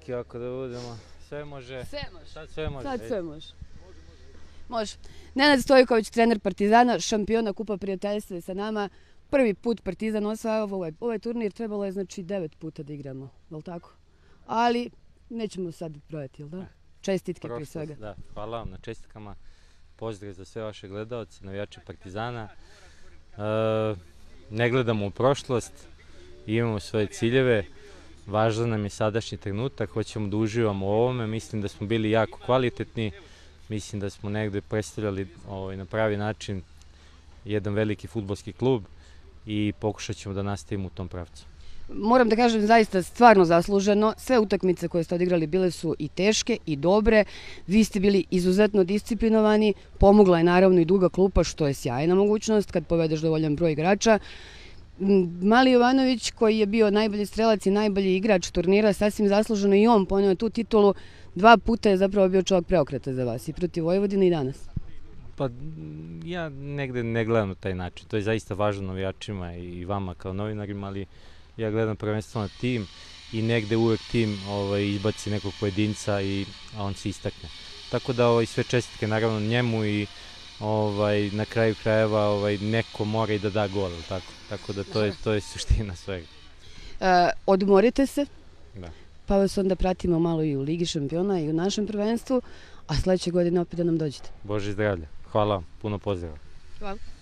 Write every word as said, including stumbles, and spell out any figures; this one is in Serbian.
Čestitke ako da budemo. Sve može. Sve može. Sad sve može. Sad sve može. Može. Nenad Stojković, trener Partizana, šampiona Kupa prijateljstva je sa nama. Prvi put Partizan osvaja ovaj, ovaj turnir, trebalo je znači devet puta da igramo, je li tako? Ali nećemo sad brojati, jel da? Čestitke prije svega. Da, hvala vam na čestitkama. Pozdrav za sve vaše gledalce, navijače Partizana. E, ne gledamo u prošlost, imamo svoje ciljeve. Važan nam je sadašnji trenutak, hoćemo da uživamo u ovome. Mislim da smo bili jako kvalitetni. Mislim da smo negde predstavljali ovaj, na pravi način jedan veliki fudbalski klub i pokušat ćemo da nastavimo u tom pravcu. Moram da kažem zaista stvarno zasluženo. Sve utakmice koje ste odigrali bile su i teške i dobre. Vi ste bili izuzetno disciplinovani. Pomogla je naravno i duga klupa, što je sjajna mogućnost kad povedeš dovoljan broj igrača. Mali Jovanović, koji je bio najbolji strelac i najbolji igrač turnira, sasvim zasluženo i on poneo tu titulu. Dva puta je zapravo bio čovjek preokreta za vas, i protiv Vojvodine i danas. Pa ja negde ne gledam na taj način. To je zaista važno navijačima i vama kao novinarima, ali ja gledam prvenstveno tim i negde uvek tim ovaj, izbaci nekog pojedinca i a on se istakne. Tako da ovaj, sve čestitke naravno njemu i ovaj, na kraju krajeva ovaj, neko mora i da da gol, tako? Tako da to je, to je suština svega. E, odmorite se, da. Pa vas onda pratimo malo i u Ligi šampiona i u našem prvenstvu, a sledeće godine opet da nam dođete. Bože zdravlje. Hvala vam, puno pozdrava. Hvala.